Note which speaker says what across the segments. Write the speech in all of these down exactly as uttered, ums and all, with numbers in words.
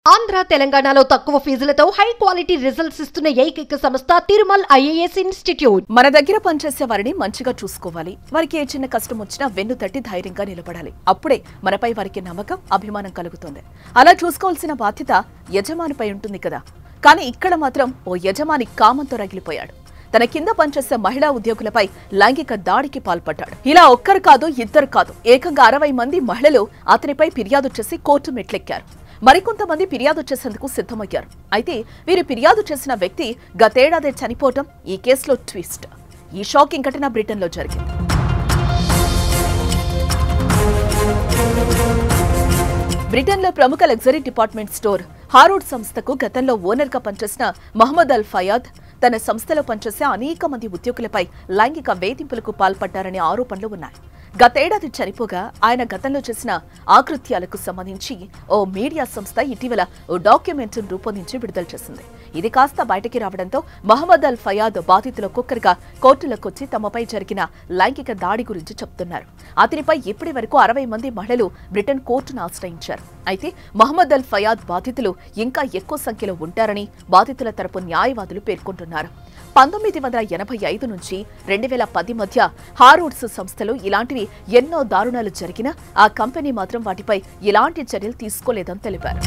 Speaker 1: ఆంధ్ర తెలంగాణలో తక్కువ ఫీజులతో high quality results ఇస్తున్న ఏకైక సంస్థ తిరుమల్ ఐఏఎస్ ఇన్స్టిట్యూట్.
Speaker 2: మన దగ్గర పనిచేసే వారిని మంచిగా చూసుకోవాలి. వారికి ఏ చిన్న కష్టం వచ్చినా వెన్ను తట్టి ధైర్యంగా నిలబడాలి. అప్పుడే మనపై వారికి నమ్మకం, అభిమానం కలుగుతుంది. అలా చూసుకోవాల్సిన బాధ్యత యజమానిపై ఉంటుంది కదా. కానీ ఇక్కడ మాత్రం ఓ యజమాని కామంతో రగిలిపోయాడు. తన కింద పనిచేసే మహిళా ఉద్యోగులపై లైంగిక దాడికి పాల్పడ్డాడు. ఇలా ఒక్కరు కాదు, ఇద్దరు కాదు, ఏకంగా అరవై మంది మహిళలు అతనిపై ఫిర్యాదు చేసి కోర్టు మెట్లెక్కారు. మరికొంతమంది ఫిర్యాదు చేసేందుకు సిద్ధమయ్యారు. అయితే వీరు ఫిర్యాదు చేసిన వ్యక్తి గతేడాది చనిపోవటం ఈ కేసులో ట్విస్ట్. ఈ షాకింగ్ ఘటన బ్రిటన్లో జరిగింది. బ్రిటన్లో ప్రముఖ లగ్జరీ డిపార్ట్మెంట్ స్టోర్ హారూడ్ సంస్థకు గతంలో ఓనర్గా పనిచేసిన మహమ్మద్ అల్ ఫయాద్ తన సంస్థలో పనిచేసే అనేక మంది ఉద్యోగులపై లైంగిక వేధింపులకు పాల్పడ్డారనే ఆరోపణలు ఉన్నాయి. గతేడాది చనిపోగా ఆయన గతంలో చేసిన ఆకృత్యాలకు సంబంధించి ఓ మీడియా సంస్థ ఇటీవల ఓ డాక్యుమెంటరీని రూపొందించి విడుదల చేసింది. ఇది కాస్త బయటకి రావడంతో మహమ్మద్ అల్ ఫయాద్ బాధితులొక్కొక్కరిగా కోర్టులకొచ్చి తమపై జరిగిన లైంగిక దాడి గురించి చెప్తున్నారు. అతనిపై ఇప్పటి వరకు అరవై మంది మహిళలు బ్రిటన్ కోర్టును ఆశ్రయించారు. అయితే మహమ్మద్ అల్ ఫయాద్ బాధితులు ఇంకా ఎక్కువ సంఖ్యలో ఉంటారని బాధితుల తరపు న్యాయవాదులు పేర్కొంటున్నారు. పంతొమ్మిది వందల ఎనభై ఐదు నుంచి రెండు వేల పది మధ్య హారూడ్స్ సంస్థలో ఇలాంటివి ఎన్నో దారుణాలు జరిగినా ఆ కంపెనీ మాత్రం వాటిపై ఎలాంటి చర్యలు తీసుకోలేదని తెలిపారు.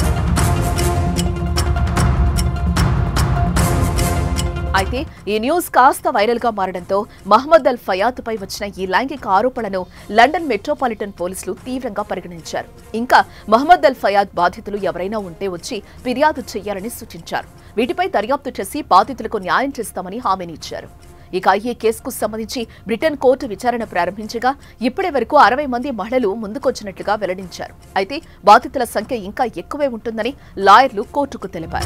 Speaker 2: అయితే ఈ న్యూస్ కాస్త వైరల్ గా మారడంతో మహమ్మద్ అల్ ఫయాద్ పై వచ్చిన ఈ లైంగిక ఆరోపణను లండన్ మెట్రోపాలిటన్ పోలీసులు తీవ్రంగా పరిగణించారు. ఇంకా మహమ్మద్ అల్ ఫయాద్ బాధితులు ఎవరైనా ఉంటే వచ్చి ఫిర్యాదు చేయాలని సూచించారు. వీటిపై దర్యాప్తు చేసి బాధితులకు న్యాయం చేస్తామని హామీనిచ్చారు. ఇక ఈ కేసుకు సంబంధించి బ్రిటన్ కోర్టు విచారణ ప్రారంభించగా ఇప్పటి వరకు అరవై మంది మహిళలు ముందుకొచ్చినట్లుగా వెల్లడించారు. అయితే బాధితుల సంఖ్య ఇంకా ఎక్కువే ఉంటుందని లాయర్లు కోర్టుకు తెలిపారు.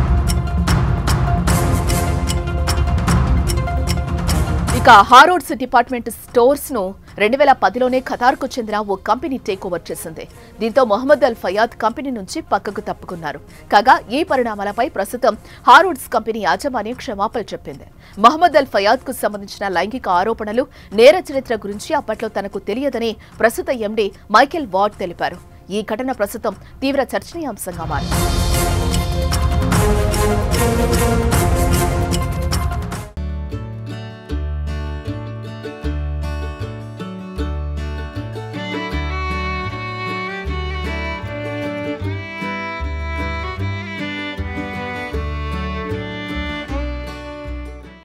Speaker 2: ఇక హారోడ్స్ డిపార్ట్మెంట్ స్టోర్స్ ను రెండు వేల పదిలోనే ఖతార్కు చెందిన ఓ కంపెనీ టేక్ ఓవర్ చేసింది. దీంతో మహమ్మద్ అల్ ఫయాద్ కంపెనీ నుంచి పక్కకు తప్పుకున్నారు. కాగా ఈ పరిణామాలపై ప్రస్తుతం హారోడ్స్ కంపెనీ యాజమాన్యం క్షమాపణ చెప్పింది. మహమ్మద్ అల్ ఫయాద్ కు సంబంధించిన లైంగిక ఆరోపణలు, నేర చరిత్ర గురించి అప్పట్లో తనకు తెలియదని ప్రస్తుత ఎండీ మైకేల్ వార్డ్ తెలిపారు. ఈ ఘటన ప్రస్తుతం తీవ్ర చర్చనీయాంశంగా మారింది.